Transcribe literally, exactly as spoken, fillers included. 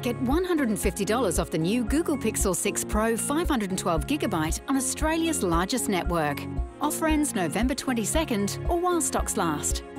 Get one hundred and fifty dollars off the new Google Pixel six Pro five hundred twelve gigabyte on Australia's largest network. Offer ends November twenty-second or while stocks last.